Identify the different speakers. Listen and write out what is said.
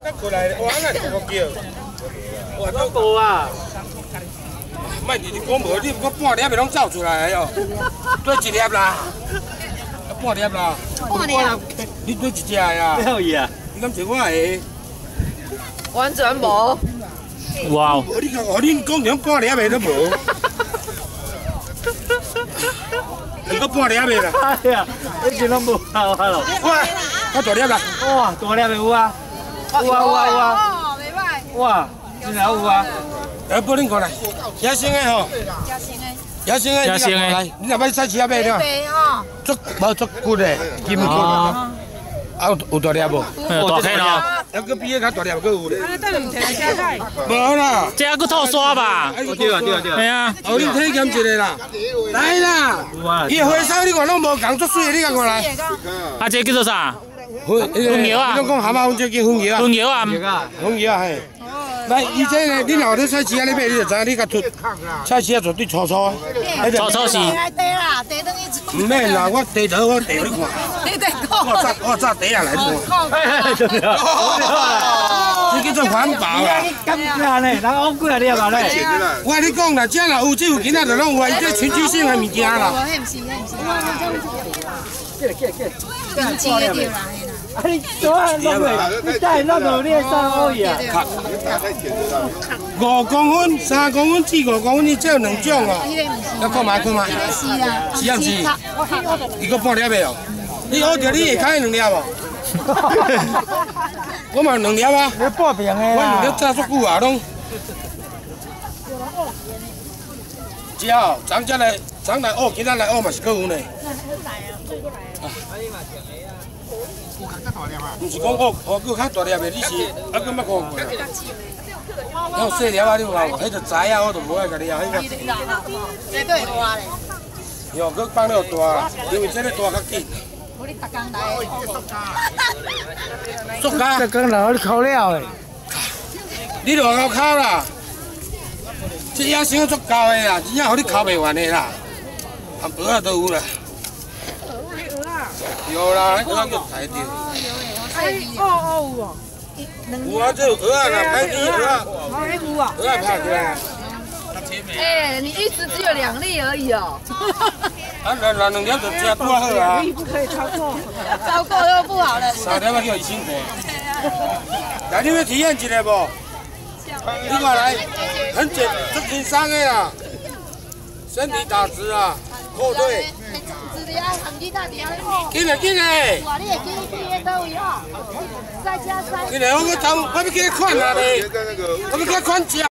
Speaker 1: 过来，哇，那怎么叫？哇，都无啊！卖你讲无，你我半粒袂拢走出来哦，对一粒啦，半粒啦，
Speaker 2: 半粒，
Speaker 1: 你对一只呀？
Speaker 3: 没有伊啊，
Speaker 1: 你敢是我的？
Speaker 2: 完全无。
Speaker 3: 哇！
Speaker 1: 你看，哦，恁讲两半粒的都无，两个半粒的啦。
Speaker 3: 哎呀，已经拢无效啊咯。
Speaker 1: 哇，较大粒啦。
Speaker 3: 哇，大粒的有啊，有啊有啊有啊。
Speaker 2: 哦，袂歹。
Speaker 3: 哇，真系有啊。
Speaker 1: 来，拨恁过来，野生的吼。野生的。野生的。来，你若要菜市仔买了。足无足骨的，金骨。啊，有大粒无？
Speaker 3: 大颗咯。
Speaker 1: 还佫比迄较大粒佫有咧。
Speaker 2: 安尼等两天加菜。
Speaker 1: 无啦。
Speaker 3: 这还佫透刷吧？对啊对啊对啊。系啊。
Speaker 1: 哦，你体检一个啦。来啦。伊花草你看拢无共，足水的，你甲看来。
Speaker 3: 啊，这叫做啥？
Speaker 1: 粉
Speaker 3: 苗啊。
Speaker 1: 你讲蛤蟆粉这叫粉苗啊。
Speaker 3: 粉苗啊。
Speaker 1: 粉苗啊嘿。来，伊这个你若咧菜市仔咧买，你就知你甲出菜市仔绝对粗粗啊。
Speaker 3: 粗粗是。
Speaker 2: 来地啦，地等于。
Speaker 1: 唔免啦，我地头我地你看。
Speaker 2: 你地讲。
Speaker 1: 我炸地下来你看。这叫做环保啦。
Speaker 3: 咁呀呢？人乌龟啊，你话咧？
Speaker 1: 我跟你讲啦，这若有这有囡仔就拢有啊，伊这群居性的物件啦。
Speaker 2: 迄毋是，经济的对啦。
Speaker 3: 啊，你做啊弄袂？你再弄到你3欧伊啊
Speaker 1: 5公分、3公分、4、5公分，你这有两种哦。要看卖看卖。
Speaker 2: 是啊。
Speaker 1: 是啊唔是？伊个半粒的哦。你学着你下骹2粒无？我嘛2粒啊。
Speaker 3: 你半平的
Speaker 1: 我2粒炸足久啊，拢。只好咱这来，咱来学，今仔来学嘛是够有呢。唔是讲学佫较大粒的，你是还佫捌看过？有细粒啊，你有无？迄个材啊，我都无爱甲你啊，迄个。
Speaker 2: 绝对大咧。
Speaker 1: 哟，佫放了大，因为这个大较紧。
Speaker 2: 我你逐工来。
Speaker 1: 作家。
Speaker 3: 这跟老你烤了诶。
Speaker 1: 你就外口烤啦，这野生足够的啦，真正互你烤袂完的啦，含蚵仔都有啦。有啦，蚵仔就抬着。
Speaker 2: 有哦。
Speaker 1: 有啊，这有蚵仔啦，白鸡蚵仔。蚵仔拍起来。
Speaker 2: 哎，你一直只有2粒而已哦。
Speaker 1: 啊，两粒就吃多好啊。
Speaker 2: 不可以超过。超过又不好了。
Speaker 1: 3粒要叫伊辛苦。来，你要体验一下无？你看来，很足轻松的啦，身体打直啊，后退。紧嘞紧嘞！
Speaker 2: 哇，你会记去迄倒位哦？再加3。
Speaker 1: 紧嘞，我要叫你看啊你，我要叫你看吃。